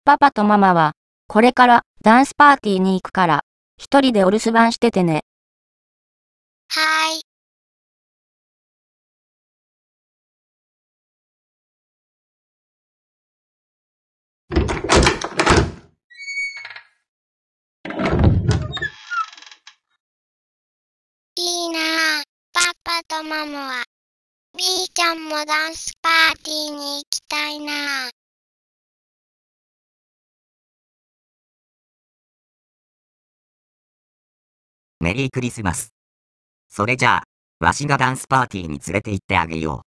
パパとママは、これからダンスパーティーに行くから、一人でお留守番しててね。 はーい。いいなぁ。パパとママは、B ちゃんもダンスパーティーに行きたいなぁ。 メリークリスマス。それじゃあ、わしがダンスパーティーに連れて行ってあげよう。